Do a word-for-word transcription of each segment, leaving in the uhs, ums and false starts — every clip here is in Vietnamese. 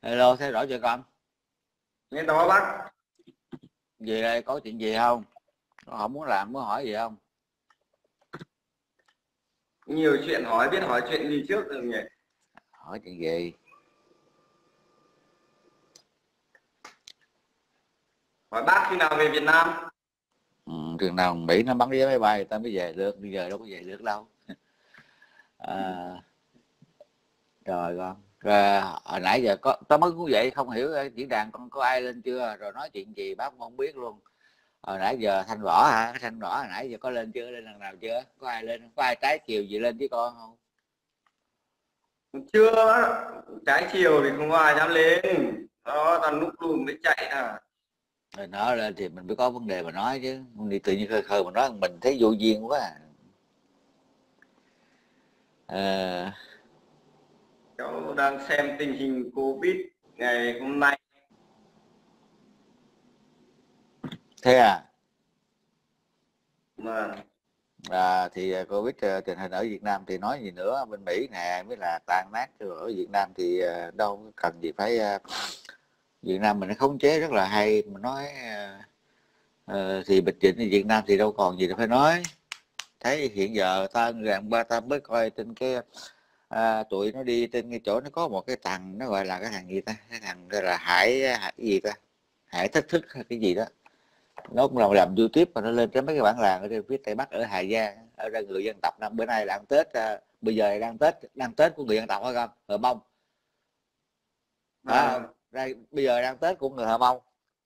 Hello, theo dõi chưa con? Nghe đó bác. Gì đây, có chuyện gì không? Không muốn làm, muốn hỏi gì không? Nhiều chuyện hỏi, biết hỏi chuyện gì trước được nhỉ? Hỏi chuyện gì? Hỏi bác khi nào về Việt Nam? Ừ, chừng nào Mỹ nó bắn vé máy bay, tao mới về được, bây giờ đâu có về được đâu. À, rồi con. Rồi, hồi nãy giờ có, tao mới cũng vậy, không hiểu diễn đàn con có ai lên chưa? Rồi nói chuyện gì bác không biết luôn. Hồi nãy giờ Thanh Võ hả? Thanh Võ hồi nãy giờ có lên chưa? Lên lần nào chưa? Có ai lên? Có ai trái chiều gì lên với con không? Chưa bác. Trái chiều thì không có ai dám lên. Đó, toàn núp lùm mới chạy à. Rồi nói lên thì mình mới có vấn đề mà nói chứ. Không đi tự nhiên khơi khơi mà nói mình thấy vô duyên quá à. À, Cháu đang xem tình hình Covid ngày hôm nay. thế à? Mà À, thì à, Covid à, tình hình ở Việt Nam thì nói gì nữa, bên Mỹ nè mới là tan nát, rồi ở Việt Nam thì à, đâu cần gì phải à, Việt Nam mình nó khống chế rất là hay mà nói à, à, thì dịch bệnh ở Việt Nam thì đâu còn gì để phải nói. Thấy hiện giờ ta gần ba ta mới coi trên cái à, tụi nó đi trên cái chỗ nó có một cái thằng nó gọi là cái thằng gì ta, cái thằng gọi là Hải, Hải cái gì ta, Hải Thách Thức hay cái gì đó, nó cũng làm làm YouTube và nó lên trên mấy cái bản làng ở trên phía tây bắc ở Hà Giang, ở đây người dân tộc năm bữa nay là ăn Tết, à, bây giờ đang Tết, đang Tết của người dân tộc hay không, Hờ Mông phải không? mà Đây bây giờ đang Tết của người Hờ Mông.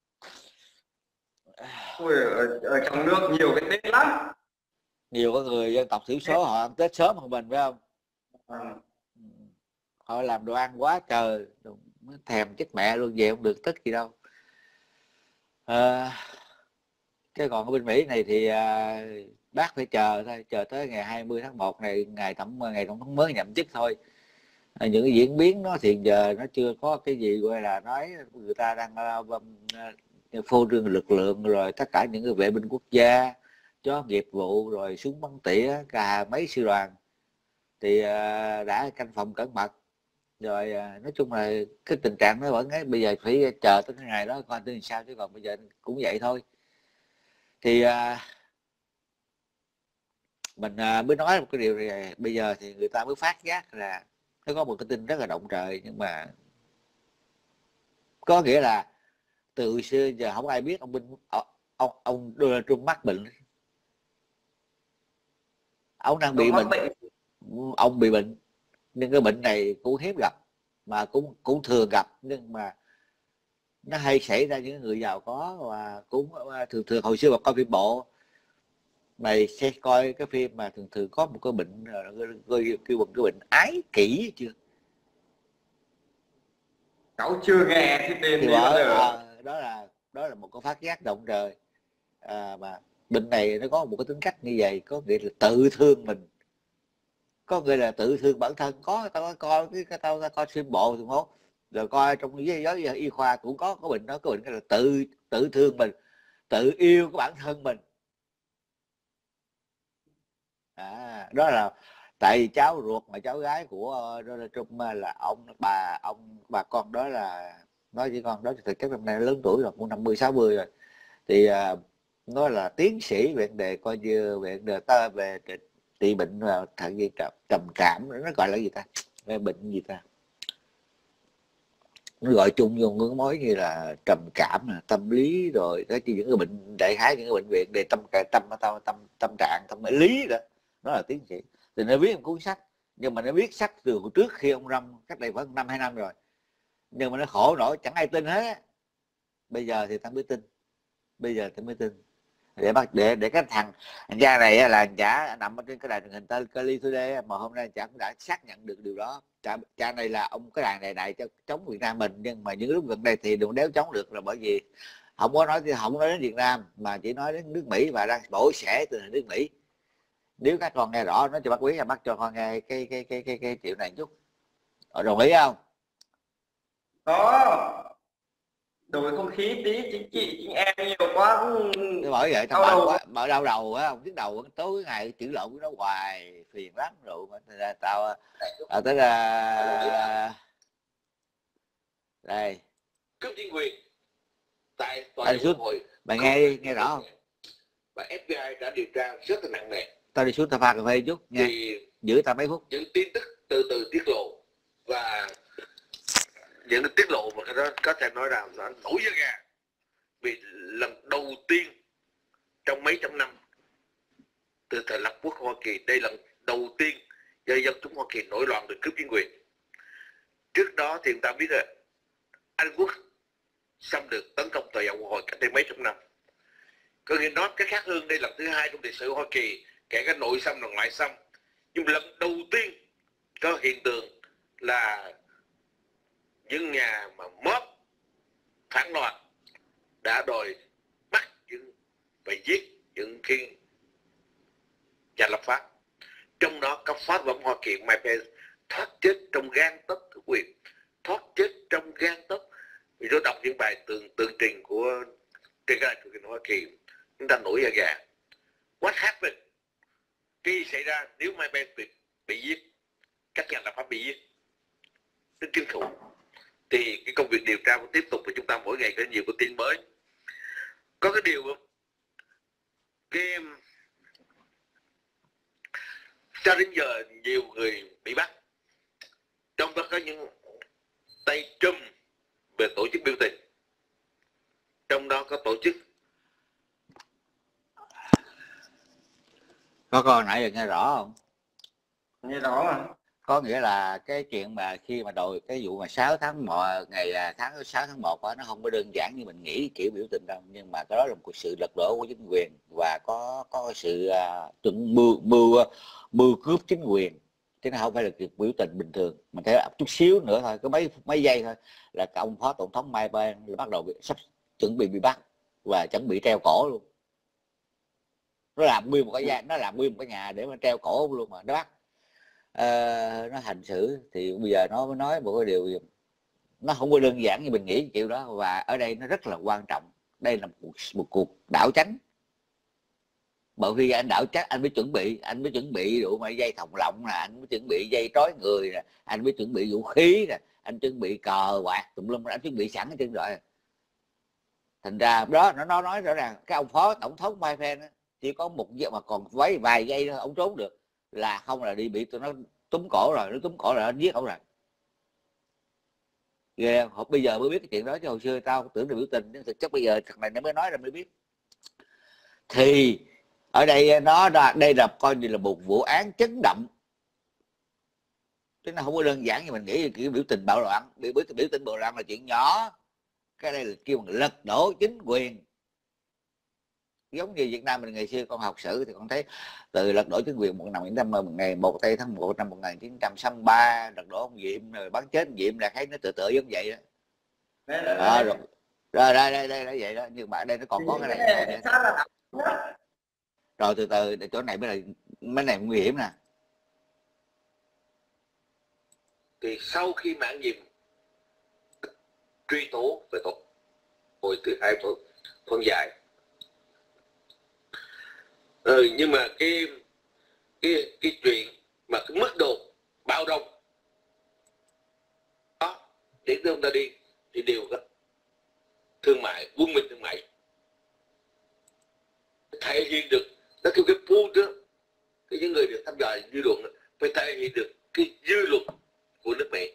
ui, ở, ở trong nước nhiều cái Tết lắm. Nhiều cái người dân tộc thiểu Tết. số họ ăn Tết sớm hơn mình phải không? À, Họ làm đồ ăn quá trời, thèm chết mẹ luôn, về không được Tết gì đâu. À, cái còn ở bên Mỹ này thì à, bác phải chờ thôi, chờ tới ngày hai mươi tháng một này, ngày tổng ngày tổng thống mới nhậm chức thôi. À, những cái diễn biến nó thì giờ nó chưa có cái gì gọi là nói người ta đang uh, phô trương lực lượng, rồi tất cả những cái vệ binh quốc gia, chó nghiệp vụ, rồi súng bắn tỉa, cả mấy sư đoàn thì uh, đã canh phòng cẩn mật rồi. Uh, nói chung là cái tình trạng nó vẫn ấy, bây giờ phải chờ tới cái ngày đó coi tin sao, chứ còn bây giờ cũng vậy thôi. Thì uh, mình à, mới nói một cái điều này, bây giờ thì người ta mới phát giác là nó có một cái tin rất là động trời, nhưng mà có nghĩa là từ xưa giờ không ai biết ông binh ông ông, ông Donald Trump mắc bệnh, ông đang bị ông mắc bệnh, bệnh. ông bị bệnh, nhưng cái bệnh này cũng hiếm gặp, mà cũng cũng thường gặp, nhưng mà nó hay xảy ra những người giàu có, và cũng thường thường hồi xưa mà coi phim bộ mày sẽ coi cái phim mà thường thường có một cái bệnh kêu bằng cái bệnh ái kỷ chưa? Cháu chưa nghe cái tên Thì đấy bao bởi giờ. à, đó là đó là một cái phát giác động trời. À, mà bệnh này nó có một cái tính cách như vậy, có nghĩa là tự thương mình, có nghĩa là tự thương bản thân. Có tao coi cái, cái tao, tao coi phim bộ thì không, rồi coi trong giới giáo y khoa cũng có có bệnh đó, có bệnh là tự tự thương mình, tự yêu cái bản thân mình. À, đó là tại vì cháu ruột mà cháu gái của Donald Trump là ông bà ông bà con đó, là nói với con đó thì thực chất năm nay lớn tuổi rồi, cũng năm mươi sáu mươi rồi. Thì à, nó là tiến sĩ về vấn đề coi như về vấn đề ta về trị bệnh và thận gì trầm, trầm cảm, nó gọi là gì ta, về bệnh gì ta, nó gọi chung vô cái mối như là trầm cảm, tâm lý, rồi cái những cái bệnh đại khái, những cái bệnh viện về tâm tâm tâm tâm tâm trạng, tâm lý đó. Nó là tiến sĩ thì nó viết một cuốn sách, nhưng mà nó viết sách từ trước khi ông Trump, cách đây khoảng năm hai năm rồi, nhưng mà nó khổ nổi chẳng ai tin hết. Bây giờ thì ta mới tin, bây giờ ta mới tin để bắt để để cái thằng anh cha này là chả nằm ở trên cái đài truyền hình tên Kali Today, mà hôm nay chả cũng đã xác nhận được điều đó. Cha, cha này là ông cái đài này này cho chống Việt Nam mình, nhưng mà những lúc gần đây thì đừng đéo chống được, là bởi vì không có nói không nói đến Việt Nam mà chỉ nói đến nước Mỹ, và đang bổ sẻ từ nước Mỹ. Nếu các con nghe rõ nó cho bác quý, là bác cho con nghe cái cái cái cái cái chuyện này chút. Ở đồng ý không? Đó, đổi không khí tí, chính trị chính em nhiều quá cũng Cái bởi vậy tao đau mệt đầu. quá, mở đau đầu á, không, tiếng đầu tối ngày chữ lộn với nó hoài phiền lắm rồi. Mà tao à, tới là đây cướp chính quyền tại tòa anh nhà xuống Quốc hội. mày nghe đi, nghe rõ không? Và ép bê i đã điều tra rất là nặng nề. Tao đi xuống tao pha cà phê chút nha, Thì giữ tao mấy phút. những tin tức từ từ tiết lộ và những cái tiết lộ mà cái đó có thể nói rằng nó nổi da gà, vì lần đầu tiên trong mấy trăm năm từ thời lập quốc Hoa Kỳ, đây lần đầu tiên do dân chúng Hoa Kỳ nổi loạn được cướp chính quyền. Trước đó thì người ta biết rồi, Anh Quốc xâm lược tấn công tòa nhà Quốc hội cách đây mấy trăm năm. Có nghĩa nói cái khác hơn, đây lần thứ hai trong lịch sử Hoa Kỳ, kể cả nội xâm và ngoại xâm. Nhưng lần đầu tiên có hiện tượng là những nhà mà mob phản loạn đã đòi bắt những và giết những khi nhà lập pháp. Trong đó có Phó Tổng Hoa Kỳ Mike Pence thoát chết trong gan tấc của quyền, thoát chết trong gan tấc. Vì tôi đọc những bài tường tường trình của trên cái truyền hình Hoa Kỳ, chúng ta nổi da gà. What happened? Cái gì xảy ra nếu Mike Pence bị, bị giết, các nhà lập pháp bị giết? Rất kinh khủng. Thì cái công việc điều tra vẫn tiếp tục và chúng ta mỗi ngày có nhiều cái tin mới. Có cái điều không? Cái cho đến giờ nhiều người bị bắt, trong đó có những tay trùm về tổ chức biểu tình, trong đó có tổ chức. Có con nãy giờ nghe rõ không? Nghe rõ mà. Có nghĩa là cái chuyện mà khi mà đội cái vụ mà sáu tháng một ngày tháng sáu tháng một đó, nó không có đơn giản như mình nghĩ kiểu biểu tình đâu, nhưng mà cái đó là một sự lật đổ của chính quyền và có có sự uh, chuẩn mưu mưu mưu cướp chính quyền, chứ nó không phải là việc biểu tình bình thường. Mình thấy chút xíu nữa thôi, có mấy mấy giây thôi là cái ông phó tổng thống Mike Pence bắt đầu bị, sắp chuẩn bị bị bắt và chuẩn bị treo cổ luôn. Nó làm nguyên một cái nhà, nó làm nguyên một cái nhà để mà treo cổ luôn mà nó bắt. Uh, nó hành xử thì bây giờ nó mới nói một cái điều nó không có đơn giản như mình nghĩ kiểu đó, và ở đây nó rất là quan trọng. Đây là một cuộc, một cuộc đảo chánh. Bởi vì anh đảo chắc anh mới chuẩn bị, anh mới chuẩn bị đủ mấy dây thòng lọng nè, anh mới chuẩn bị dây trói người nè, anh mới chuẩn bị vũ khí nè, anh chuẩn bị cờ quạt tùm lum, anh chuẩn bị sẵn hết trơn rồi. Thành ra đó nó nó nói rõ ràng cái ông phó tổng thống Mike Pence chỉ có một giây mà còn vấy vài giây thôi ông trốn được, là không là đi bị tụi nó túm cổ rồi, nó túm cổ rồi nó giết ông rồi. Ghê không? Bây giờ mới biết cái chuyện đó, chứ hồi xưa tao tưởng là biểu tình, nhưng thực chất bây giờ thằng này nó mới nói ra mới biết. Thì ở đây nó ra đây là coi như là một vụ án chấn động, chứ nó không có đơn giản như mình nghĩ. Kiểu biểu tình bạo loạn, biểu biểu, biểu tình bạo loạn là chuyện nhỏ, cái đây là kêu bằng lật đổ chính quyền. Giống như Việt Nam mình ngày xưa con học sử thì con thấy từ lật đổ chính quyền một năm ngày một tây tháng một năm một nghìn chín trăm sáu mươi ba, lật đổ ông Diệm rồi bắn chết ông Diệm, là thấy nó tự tự giống vậy đó. À, rồi rồi đây đây đây đây vậy đó, nhưng mà ở đây nó còn có cái này, này rồi từ từ chỗ này mới là mấy này nguy hiểm nè. Thì sau khi mãn nhiệm truy tố về tội hồi thứ hai phân giải, ừ, nhưng mà cái cái cái chuyện mà cái mức độ bạo động đó để chúng ta đi thì đều có thương mại, quân minh thương mại thể hiện được nó kêu cái pool đó, cái những người được tham gia dư luận phải thể hiện được cái dư luận của nước Mỹ,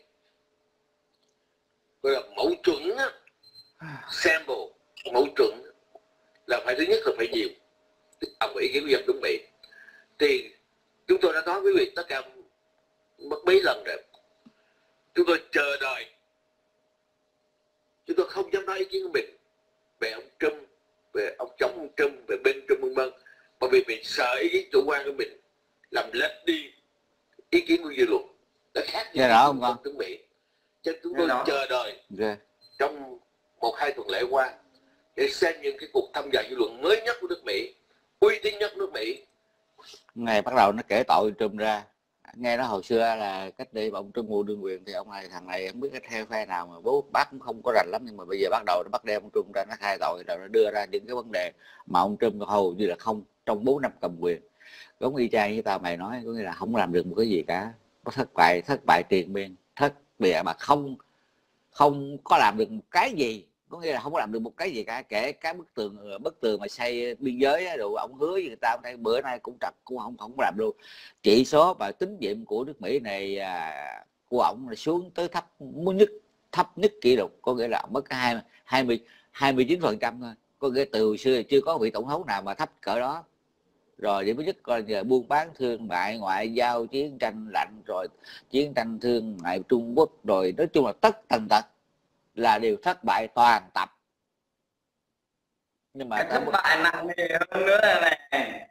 gọi là mẫu chuẩn á, sample mẫu chuẩn là phải thứ nhất là phải nhiều ông ý kiến của dân nước Mỹ. Thì chúng tôi đã nói với quý vị tất cả mất mấy lần rồi, chúng tôi chờ đợi, chúng tôi không dám nói ý kiến của mình về ông Trump, về ông chống ông Trump, về bên Trump vân vân, bởi vì mình sợ ý kiến chủ quan của mình làm lệch đi ý kiến của dư luận, nó khác với dân nước Mỹ. Cho nên chúng tôi chờ đợi yeah. trong một hai tuần lễ qua để xem những cái cuộc thăm dò dư luận mới nhất của nước Mỹ, uy tín nhất nước Mỹ. Ngày bắt đầu nó kể tội Trump ra, nghe nó hồi xưa là cách đây ông Trump mua đương quyền thì ông này thằng này không biết cái theo phe nào mà bố bác cũng không có rành lắm, nhưng mà bây giờ bắt đầu nó bắt đem ông Trump ra, nó khai tội rồi nó đưa ra những cái vấn đề mà ông Trump hầu như là không trong bốn năm cầm quyền. Giống y chang như tao mày nói, có nghĩa là không làm được một cái gì cả, có thất bại, thất bại triền miên, thất bại mà không không có làm được một cái gì, có nghĩa là không có làm được một cái gì cả, kể cái bức tường bức tường mà xây biên giới rồi ông hứa với người ta, ông thấy bữa nay cũng trật cũng không không làm luôn. Chỉ số và tín nhiệm của nước Mỹ này à, của ông là xuống tới thấp mức nhất thấp nhất kỷ lục, có nghĩa là mất hai hai mươi hai mươi chín phần trăm thôi, có nghĩa từ hồi xưa chưa có vị tổng thống nào mà thấp cỡ đó. Rồi điểm thứ nhất coi giờ buôn bán thương mại, ngoại giao, chiến tranh lạnh, rồi chiến tranh thương mại Trung Quốc, rồi nói chung là tất tần tật là đều thất bại toàn tập. Nhưng mà cái thất bại nặng nề hơn nữa là này,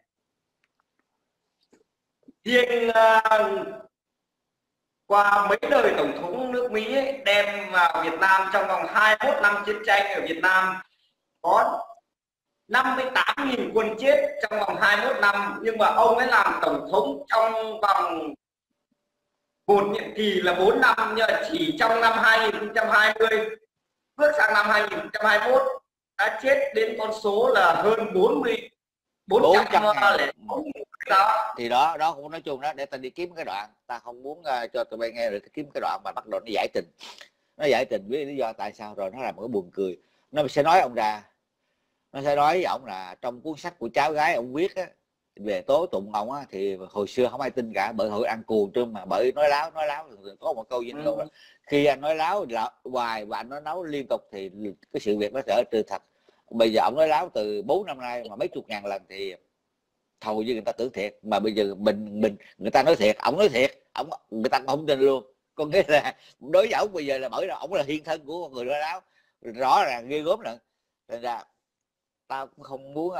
riêng uh, qua mấy đời tổng thống nước Mỹ ấy, đem vào Việt Nam trong vòng hai mươi mốt năm chiến tranh ở Việt Nam có năm mươi tám nghìn quân chết trong vòng hai mươi mốt năm, nhưng mà ông ấy làm tổng thống trong vòng một nhiệm kỳ là bốn năm, nhưng mà chỉ trong năm hai nghìn không trăm hai mươi bước sang năm hai nghìn không trăm hai mươi mốt đã chết đến con số là hơn bốn mươi bốn trăm đó. Thì đó đó cũng nói chung đó, để ta đi kiếm cái đoạn, ta không muốn uh, cho tụi bay nghe được kiếm cái đoạn mà bắt đầu nó giải trình, nó giải trình với lý do tại sao, rồi nó làm một cái buồn cười. Nó sẽ nói ông ra, nó sẽ nói với ông là trong cuốn sách của cháu gái ông viết á, về tố tụng ông á, thì hồi xưa không ai tin cả, bởi hồi ăn cuồng trương mà, bởi nói láo nói láo có một câu dính câu là khi anh nói láo là hoài và anh nói láo liên tục thì cái sự việc nó trở từ thật. Bây giờ ông nói láo từ bốn năm nay mà mấy chục ngàn lần thì hầu như người ta tưởng thiệt, mà bây giờ mình mình người ta nói thiệt, ông nói thiệt, ông người ta không tin luôn. Có nghĩa là đối với ông bây giờ là bởi là ông là hiện thân của người nói láo, rõ ràng ghê gớm lận. Thành ra tao cũng không muốn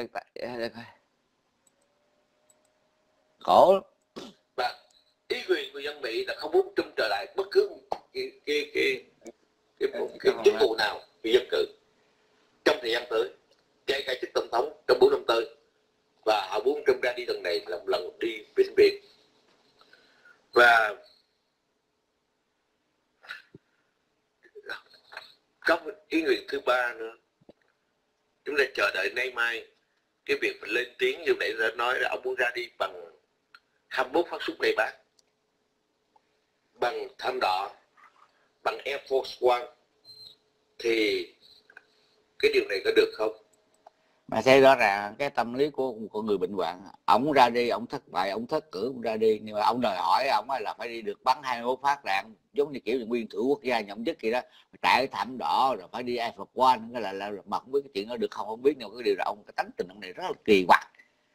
khổ. Và ý quyền của dân Mỹ là không muốn trông trở lại bất cứ cái cái cái cái, cái, cái chức vụ nào bị dân cử trong thời gian tới, kể cả chức tổng thống trong bốn năm tới, và họ muốn trông ra đi lần này là một lần đi vĩnh biệt. Và có một ý nguyện thứ ba nữa, chúng ta chờ đợi nay mai cái việc mình lên tiếng như nãy đã nói là ông muốn ra đi bằng hai mươi mốt phát súng đầy bác, bằng tham đỏ, bằng Air Force One, thì cái điều này có được không? Mà thấy rõ ràng cái tâm lý của của người bệnh hoạn, ông ra đi ông thất bại, ông thất cử ông ra đi, nhưng mà ông đòi hỏi ông là phải đi được bắn hai mươi mốt phát đạn, giống như kiểu nguyên thủ quốc gia nhậm chức gì đó, trải thảm đỏ rồi phải đi Air Force One, cái là là mà không biết cái chuyện đó được không không biết, nhưng cái điều là ông cái tánh tình ông này rất là kỳ quặc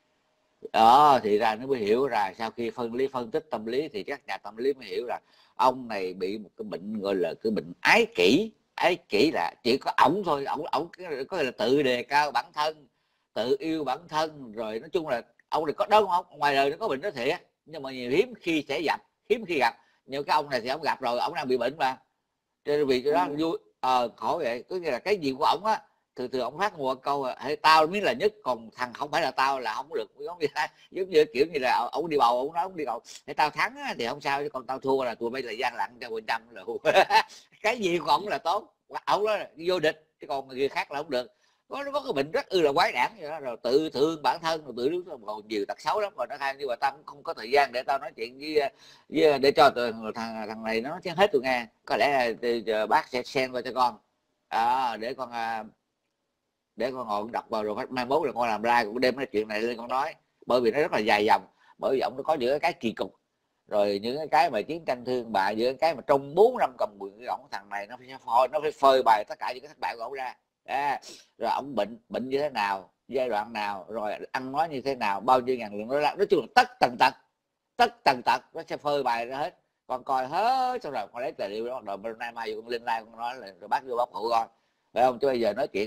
đó. Thì ra nó mới hiểu ra, sau khi phân lý phân tích tâm lý thì các nhà tâm lý mới hiểu là ông này bị một cái bệnh gọi là cái bệnh ái kỷ. Ái kỷ là chỉ có ổng thôi, ổng ổng có là tự đề cao bản thân, tự yêu bản thân, rồi nói chung là ông này có đâu không, ngoài đời nó có bệnh đó thiệt, nhưng mà nhiều hiếm khi sẽ gặp, hiếm khi gặp. Nhưng cái ông này thì ông gặp rồi, ông đang bị bệnh mà, cho nên vì cái đó vui ờ khổ vậy. Có nghĩa là cái gì của ổng á, từ từ ông phát một câu hay tao mới là nhất, còn thằng không phải là tao là không được, giống như giống như kiểu như là ông đi bầu, ông nói ông đi bầu hay tao thắng thì không sao, chứ còn tao thua là tụi bây là gian lận cho phần trăm là cái gì của ông là tốt, ông đó là vô địch, chứ còn người khác là không được. Có nó có cái bệnh rất ư là quái đản vậy đó, rồi tự thương bản thân, rồi tự đứng còn nhiều tật xấu lắm rồi nó hay. Nhưng mà tao cũng không có thời gian để tao nói chuyện với, với để cho thằng thằng này nó nói hết tôi nghe. Có lẽ là bác sẽ send qua cho con à, để con để con ngồi đọc vào, rồi mai mốt là con làm like cũng đem cái chuyện này lên con nói, bởi vì nó rất là dài dòng, bởi vì ông nó có những cái kỳ cục, rồi những cái mà chiến tranh thương mại, những cái mà trong bốn năm cầm quyền cái ông thằng này nó phải phơi nó phải phơi bày tất cả những cái thất bại của ông ra à, rồi ông bệnh bệnh như thế nào, giai đoạn nào, rồi ăn nói như thế nào, bao nhiêu ngàn lượng nó ra, nói chung là tất tần tật tất tần tật nó sẽ phơi bày ra hết, con coi hết xong rồi con lấy tài liệu đó, rồi bên nay mai con lên like con nói là rồi bác vô bác phụ con, phải không? Chứ bây giờ nói chuyện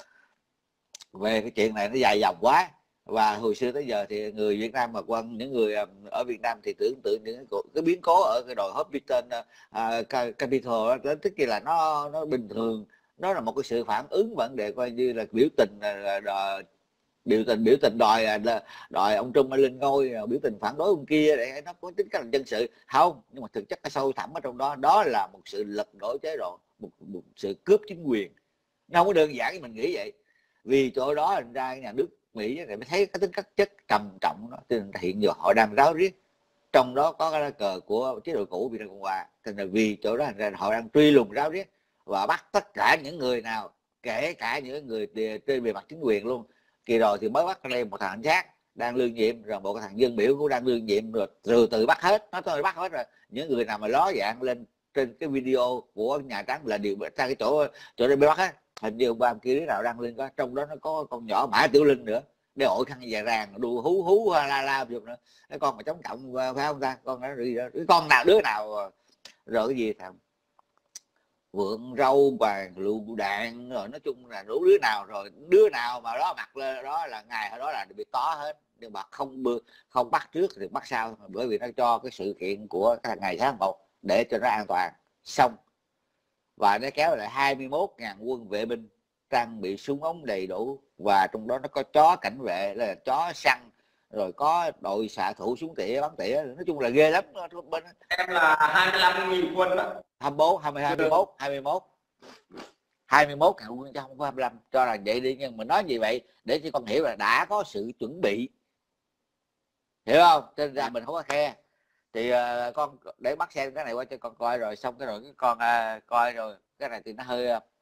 về cái chuyện này nó dài dòng quá. Và hồi xưa tới giờ thì người Việt Nam mà quân những người ở Việt Nam thì tưởng tượng những cái, cái biến cố ở cái đồi Hopkinton uh, Capitol đó, tức là nó nó bình thường, nó là một cái sự phản ứng vấn đề coi như là biểu tình là, là biểu tình biểu tình đòi đòi ông Trung lên ngôi, biểu tình phản đối ông kia để nó có tính cách là dân sự không, nhưng mà thực chất cái sâu thẳm ở trong đó đó là một sự lật đổ chế độ, một, một sự cướp chính quyền. Nó không có đơn giản như mình nghĩ vậy, vì chỗ đó thành ra nhà nước Mỹ này mới thấy cái tính cách chất trầm trọng đó, thì hiện giờ họ đang ráo riết trong đó có cái lá cờ của chế độ cũ Việt Nam Cộng Hòa. Thành ra vì chỗ đó thành ra họ đang truy lùng ráo riết và bắt tất cả những người nào, kể cả những người trên bề mặt chính quyền luôn. Kỳ rồi thì mới bắt đây một thằng cảnh sát đang đương nhiệm, rồi một cái thằng dân biểu cũng đang đương nhiệm, rồi từ từ bắt hết, nó tôi bắt hết rồi. Những người nào mà ló dạng lên trên cái video của Nhà Trắng là đều sang cái chỗ chỗ đây bị bắt hết. Hình như ba kia đứa nào đăng lên có, trong đó nó có con nhỏ Mã Tiểu Linh nữa, để ổi khăn dài ràng đu hú hú la la giùm nữa. Cái con mà chống cộng phải không ta? Con nó đi cái con nào đứa nào rồi cái gì thằng vượng râu vàng lựu đạn, rồi nói chung là đủ đứa nào, rồi đứa nào mà đó mặc lên đó là ngày đó là bị tó hết. Nhưng mà không không bắt trước thì bắt sau, bởi vì nó cho cái sự kiện của ngày tháng một để cho nó an toàn xong. Và nó kéo lại hai mươi mốt ngàn quân vệ binh trang bị súng ống đầy đủ, và trong đó nó có chó cảnh vệ, là chó săn, rồi có đội xạ thủ súng tỉa bắn tỉa, nói chung là ghê lắm. Bên em là hai mươi lăm nghìn quân đó, hai mươi bốn, hai mươi, hai mươi mốt, hai mươi mốt hai mươi mốt ngàn quân chứ không có hai mươi lăm, cho là vậy đi. Nhưng mà nói gì vậy để cho con hiểu là đã có sự chuẩn bị, hiểu không? Trên ra mình không có khe. Thì uh, con để bắt xem cái này qua cho con coi, rồi xong cái rồi cái con uh, coi rồi cái này thì nó hơi uh,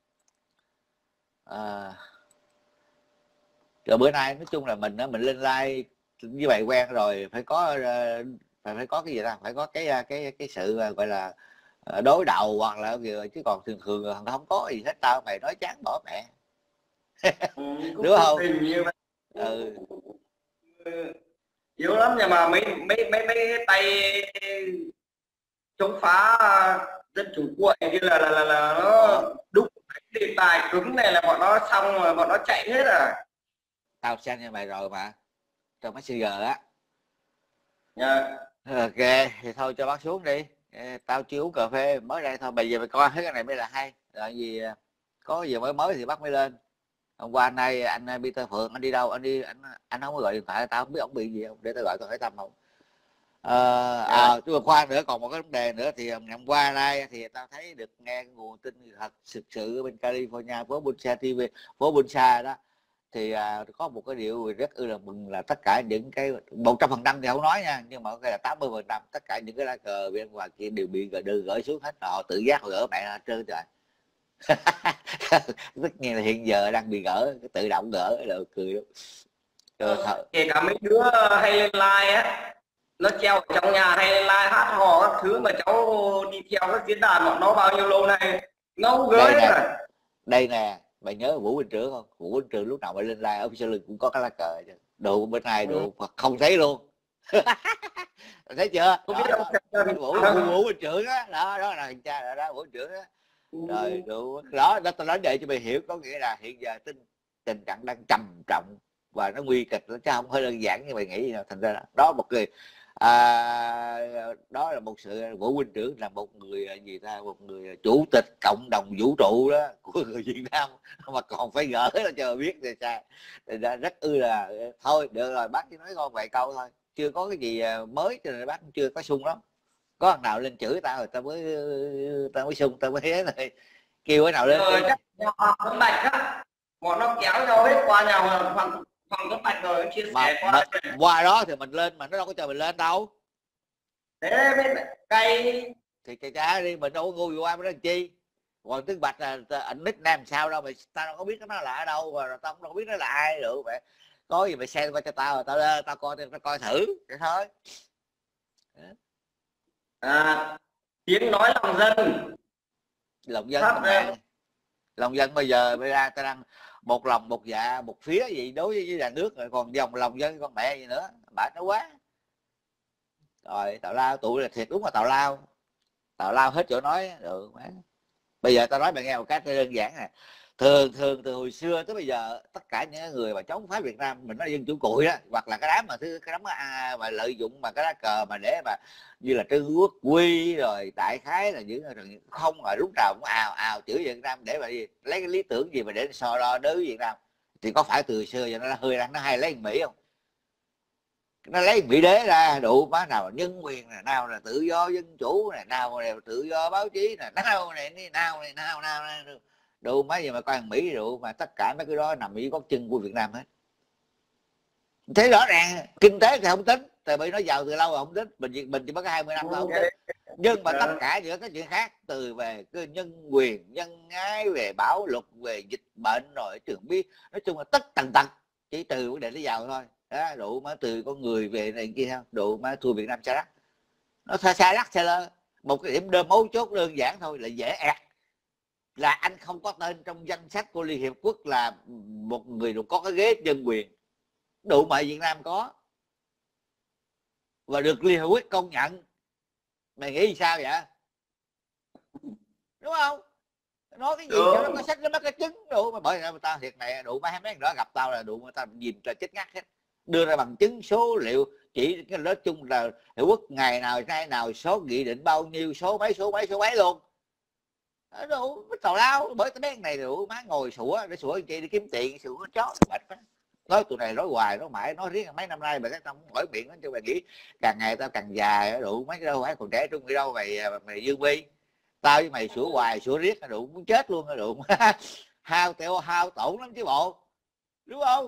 rồi bữa nay nói chung là mình mình lên like như vậy quen rồi, phải có uh, phải phải có cái gì ta, phải có cái cái cái sự uh, gọi là uh, đối đầu hoặc là gì, chứ còn thường thường không có gì hết. Tao mày nói chán bỏ mẹ. ừ, đúng không? Như vậy. Ừ. Yếu lắm, nhưng mà mấy mấy mấy mấy tay chống phá dân chủ cuội như là là là, là nó đúng đề tài cứng này là bọn nó xong rồi, bọn nó chạy hết à. Tao xem như mày rồi mà trong Messenger á. Yeah. Ok thì thôi cho bác xuống đi, tao chưa uống cà phê mới đây thôi. Bây giờ mày coi hết cái này mới là hay. Rồi gì có gì mới mới thì bắt mới lên. Hôm qua nay anh Peter Phượng anh đi đâu, anh đi anh anh không có gọi điện thoại, tao không biết ông bị gì không, để tao gọi tao hỏi thăm không. Ờ, à, chứ mà khoan nữa, còn một cái vấn đề nữa thì ngày hôm qua đây thì tao thấy được nghe nguồn tin thật thực sự ở bên California, phố Bunsa ti vi, phố Bunsa đó, thì à, có một cái điều rất ư là mừng là tất cả những cái một trăm phần trăm thì không nói nha, nhưng mà cái là tám mươi phần trăm tất cả những cái lá cờ bên ngoài kia đều bị đưa gửi xuống hết, họ tự giác họ gỡ mẹ hết trơn trời. Tất nhiên là hiện giờ đang bị gỡ, tự động gỡ là cười lắm. Ờ, kể cả mấy đứa hay lên live á, nó treo ở trong nhà hay lên live hát hò các thứ mà cháu đi theo các diễn đàn bọn nó bao nhiêu lâu nay nó không gỡ hết rồi. Đây nè, mày nhớ Vũ Minh Trưởng không? Vũ Minh Trưởng lúc nào mày lên live ở phía sau lưng cũng có cái lá cờ chứ. Đồ bên này đồ ừ. Không thấy luôn. Thấy chưa? Không biết đâu. Vũ Vũ Minh Trưởng á, đó đó là thằng cha đó, đó Vũ Minh Trưởng á. Rồi đủ đó, đó tao nói để cho mày hiểu, có nghĩa là hiện giờ tình tình trạng đang trầm trọng và nó nguy kịch, nó chứ không hơi đơn giản như mày nghĩ. Thành ra đó, đó một người à, đó là một sự Vũ Huynh Trưởng là một người gì ta, một người chủ tịch cộng đồng vũ trụ đó của người Việt Nam mà còn phải gỡ nó cho biết thì sao. Thì ra rất ư là thôi được rồi, bác chỉ nói con vài câu thôi, chưa có cái gì mới cho nên bác chưa có sung lắm. Có thằng nào lên chửi tao rồi tao mới tao mới sung, tao mới thế này kêu cái nào lên rồi chắc Tấn Bạch á, bọn nó kéo nhau hết qua nhà Hoàng Hoàng Tấn Bạch rồi chia sẻ qua mà, qua đó thì mình lên mà nó đâu có cho mình lên đâu. Thế bên cây thì cái cha đi, mình đâu có ngu qua mới làm chi. Còn Tấn Bạch là ảnh nickname sao đâu, mày tao đâu có biết nó là ở đâu, và tao cũng đâu có biết nó là ai được. Mày có gì mày xem qua cho tao rồi tao lên tao coi tao coi thử vậy thôi. À, tiếng nói lòng dân, lòng dân mà. Lòng dân bây giờ bây ra ta đang một lòng một dạ một phía gì đối với nhà nước rồi, còn dòng lòng dân con mẹ gì nữa, bà nó quá rồi. Tào lao tụi là thiệt đúng là tào lao, tào lao hết chỗ nói được má. Bây giờ tao nói bạn nghe một cách đơn giản nè, thường thường từ hồi xưa tới bây giờ tất cả những người mà chống phá Việt Nam, mình nói dân chủ cụi đó, hoặc là cái đám mà thứ cái đám à, mà lợi dụng mà cái lá cờ mà để mà như là Trư Quốc Quy rồi đại khái là những không mà lúc nào cũng ào ào chửi Việt Nam để mà gì lấy cái lý tưởng gì mà để so đo đối với Việt Nam, thì có phải từ xưa giờ nó hơi nó hay lấy Mỹ không? Nó lấy Mỹ đế ra đủ má, nào là nhân quyền này, nào là tự do dân chủ này, nào là tự do báo chí này, nào này nào này nào nào này đủ mấy gì mà coi thằng Mỹ đủ, mà tất cả mấy cái đó nằm dưới gót chân của Việt Nam hết. Thế rõ ràng kinh tế thì không tính, tại vì nó giàu từ lâu rồi, không thích mình mình chỉ mới có hai mươi năm thôi, không thích. Nhưng mà tất cả những cái chuyện khác, từ về cái nhân quyền, nhân ái, về bão lụt, về dịch bệnh, rồi trường biết, nói chung là tất tần tật, chỉ trừ vấn đề nó giàu thôi. Đó, đủ má từ con người về này kia không, đủ má thua Việt Nam xa đắt, nó xa xa đắt xa lơ. Một cái điểm đơn mấu chốt đơn giản thôi là dễ ẹt, là anh không có tên trong danh sách của Liên Hiệp Quốc là một người được có cái ghế nhân quyền. Đủ mà Việt Nam có và được Liên Hợp Quốc công nhận. Mày nghĩ sao vậy? Đúng không? Nói cái gì cho nó có sách, nó mất cái chứng. Đủ mà bởi vì tao thiệt này, đủ mấy mấy đó gặp tao là đủ mà tao dìm là chết ngắt hết. Đưa ra bằng chứng số liệu, chỉ cái nói chung là Liên Hợp Quốc ngày nào nay nào, số nghị định bao nhiêu, số mấy số mấy số mấy luôn. Đủ tào lao, bởi cái mấy này đủ má ngồi sủa để sủa chị đi kiếm tiền, sủa chó mệt quá. Nói tụi này nói hoài nói mãi, nói riết mấy năm nay mà các tao không hỏi miệng nó cho mày nghĩ càng ngày tao càng già. Đủ mấy cái đâu phải còn trẻ trung gì đâu mày, mày Dương Vi. Tao với mày sủa hoài sủa riết đủ muốn chết luôn. Đủ hao teo hao tổn lắm chứ bộ, đúng không?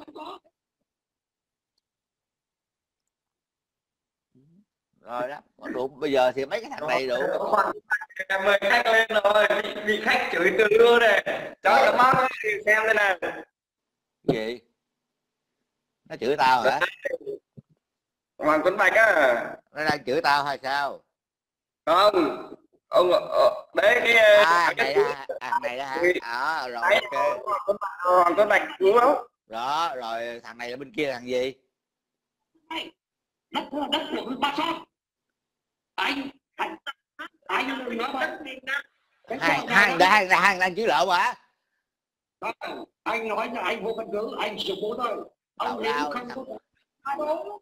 Rồi đó, đủ bây giờ thì mấy cái thằng này đủ mời khách lên rồi, bị, bị khách chửi từ luôn này, cho tao mắt xem đây này. Gì? Nó chửi tao hả? Hoàng Tuấn Bạch á. Nó đang chửi tao hay sao? Không, ông đấy cái à, này đó, à, này đó hả? À, rồi đấy, ok. Hoàng Tuấn Bạch đúng không? Đó, rồi thằng này là bên kia là thằng gì? Đất của đất của ba son. Anh anh anh đừng nói vậy. Hai hai đang đang đang chửi lợn hả? Anh nói là anh vô căn cứ, anh sử bố thôi. Ông nào không có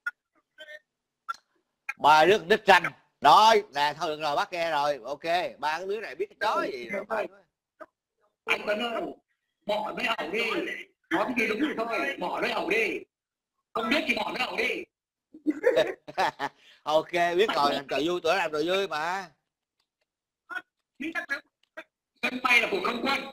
ba đứa đích tranh nói nè, thôi được rồi, bắt nghe rồi, ok. Ba cái đứa này biết cái chó gì rồi. Anh Tuấn ơi, bỏ nó ẩu đi, nói cái gì đúng rồi thôi, bỏ nó ẩu đi, không biết thì bỏ nó ẩu đi. Ok, biết rồi, làm trò vui, tụi nó làm trò vui mà. Sân bay là của không quân.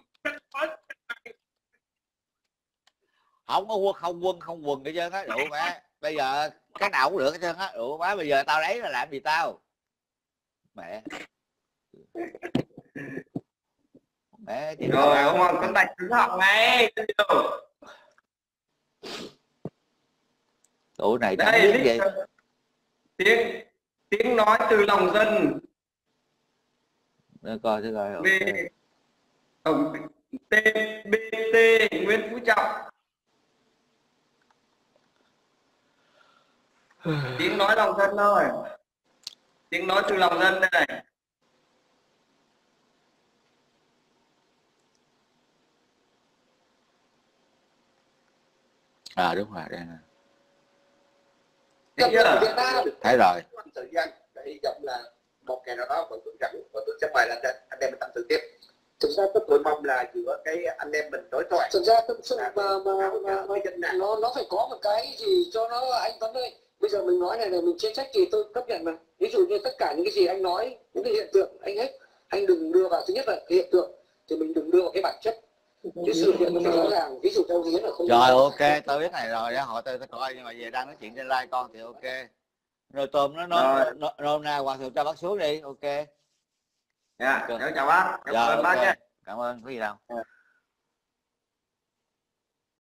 Không có quân, không quân không quần hết trơn á, đủ má. Bây giờ cái nào cũng được hết trơn á, đủ má. Bây giờ tao lấy là làm gì tao? Mẹ mẹ chị rồi ông Hoàng Tuấn Bạch cứ học ngay. Tụi này chẳng đây biết gì. tiếng tiếng nói từ lòng dân. Để coi thử coi. Okay. Tổng tê bê tê Nguyễn Phú Trọng. Tiếng nói lòng dân thôi, tiếng nói từ lòng dân đây này. À đúng rồi, đây nè. Thấy chưa? Thấy rồi. Thời gian để hy vọng là một ngày nào đó bọn tôi rảnh, bọn tôi sẽ mời là anh em mình tâm sự tiếp. Thực ra tôi mong là giữa cái anh em mình đối thoại. Thực ra tâm sự mà mà, mà, mà nó nó phải có một cái gì cho nó, anh Tuấn ơi. Bây giờ mình nói này là mình chê trách thì tôi chấp nhận mà. Ví dụ như tất cả những cái gì anh nói, những cái hiện tượng anh hết, anh đừng đưa vào, thứ nhất là cái hiện tượng thì mình đừng đưa vào cái bản chất. Cái sự hiện nó phải rõ ràng. Ví dụ theo nghĩa là không. Rồi ok, tôi biết này rồi, để họ tôi tôi coi, nhưng mà về đang nói chuyện trên live con thì ok. Rồi tôm nó nói nó nôm na Hoàng Thượng cho bác xuống đi, ok. Dạ, yeah, chào bác. Cảm ơn bác nhé. Cảm ơn, có gì đâu.